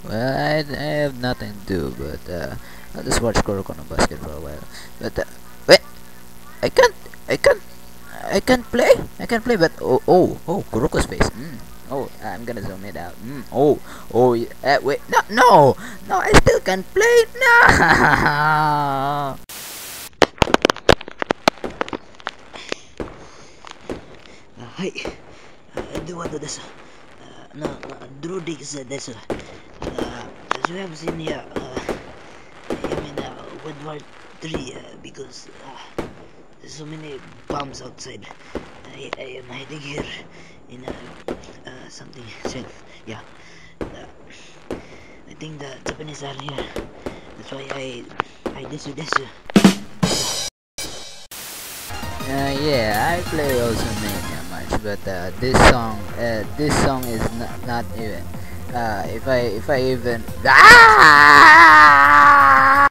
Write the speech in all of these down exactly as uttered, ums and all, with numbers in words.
Well, I, I have nothing to do, but uh, I'll just watch Kuroko no Basket for a while. But uh, wait, I can't, I can't, I can't play. I can't play. But oh, oh, oh, Kuroko's face. Mm. Oh, I'm gonna zoom it out. Mm. Oh, oh, yeah, uh, wait, no, no, no, I still can't play. No. Uh, hi, uh, I do want to this. Uh, no, no, DrawdeX uh, this. Uh, as you have seen here, uh, I am in uh, World War Three uh, because uh, there's so many bombs outside. I, I am hiding here in uh, uh, something safe. Yeah, uh, I think the Japanese are here. That's why I I this this. Uh, yeah, I play also Mania much, but uh, this song, uh, this song is not, not even. Uh, if I if I even ah!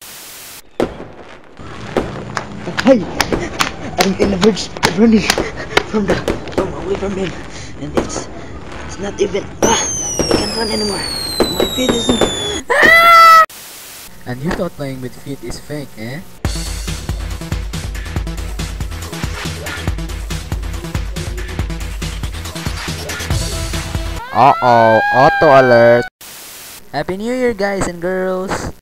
Hi, I'm in the verge of running from the from away from him, and it's it's not even. Ah, I can't run anymore. My feet is. And you thought playing with feet is fake, eh? Uh oh, auto alert! Happy New Year, guys and girls!